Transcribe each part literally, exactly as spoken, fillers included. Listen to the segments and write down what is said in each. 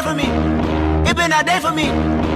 for me. It been a day for me.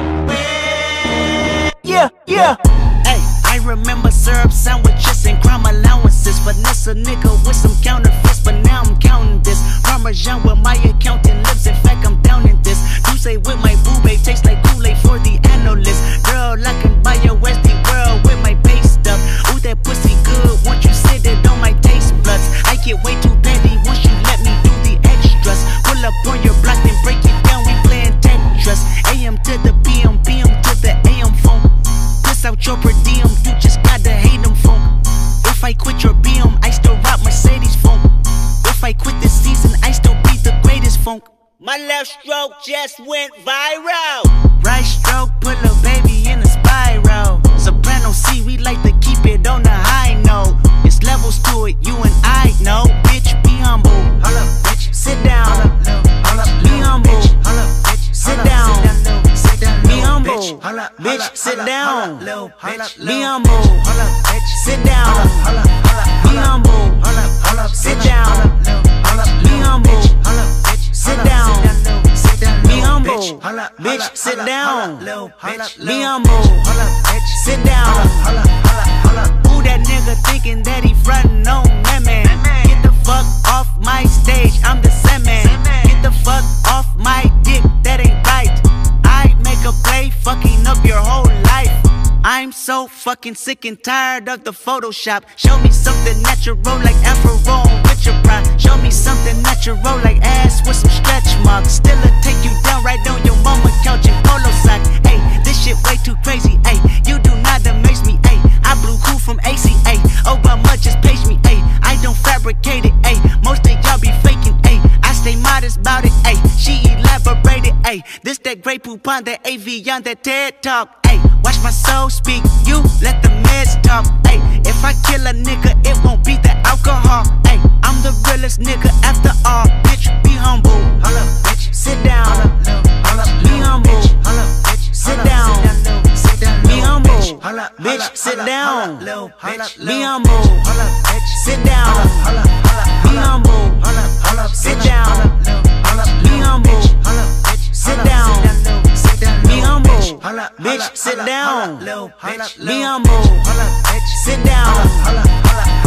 Yeah, yeah. Hey, I remember syrup sandwiches and crime allowances. Finesse a nigga with some counterfeits, but now I'm counting this. Parmesan with my accountant lips, in fact I'm down in this. You say with my boo babe, tastes like Kool-Aid for the analyst. Girl, I can buy your Westie world with my pay stuff. Ooh, that pussy good, once you sit it on my taste buds. I get way too petty once you let me do the extras. Pull up on your block, then break it down, we playing Tetris. A M to the P M, P M to the A M phone. Piss out your per diem, you just gotta hate them phone. If I quit your B M, I still rock Mercedes phone. If I quit this season, I still be the greatest funk. My left stroke just went viral. Right stroke put a baby in a spiral. Soprano C, we like to keep it on the high note. It's levels to it, you and I know. Bitch, be humble. Hold up, bitch. Sit down. Hold up, be humble. Hold up, bitch. Sit down. Be humble. Bitch, sit down. Be humble. Sit down. Be humble. Sit down. Be humble. Sit down. Be humble. Bitch, sit down. Be humble. Sit down. Who that nigga thinking that he frontin' on that man? Get the fuck off my stage, I'm the same man. Get the fuck off my dick, that ain't right. I make a play, fucking up your whole life. I'm so fucking sick and tired of the Photoshop. Show me something natural like Afro with your pride. Show me something natural like ass with some stretch marks. Still'll take you down right on your mama couch in polo socks. Ay, this shit way too crazy. Ay, you do not amaze me. Ay, I blew cool from A C A. Obama just page me. Ay, I don't fabricate it. Ay, most of y'all be faking. Ay, I stay modest about it. Ay, she elaborated. Ay, this that Grey Poupon, that A V on that TED Talk. Ay, watch my soul speak, you let the meds talk. Ay, if I kill a nigga, it won't be the alcohol. Ay, I'm the realest nigga after all. Bitch, be humble. Hold up, bitch. Sit down. Be humble. Sit down. Be humble. Bitch, sit down. Be humble. Sit down. Be humble. Sit down. Be humble. Sit down. Be humble. Bitch, sit down. Be humble. Sit down.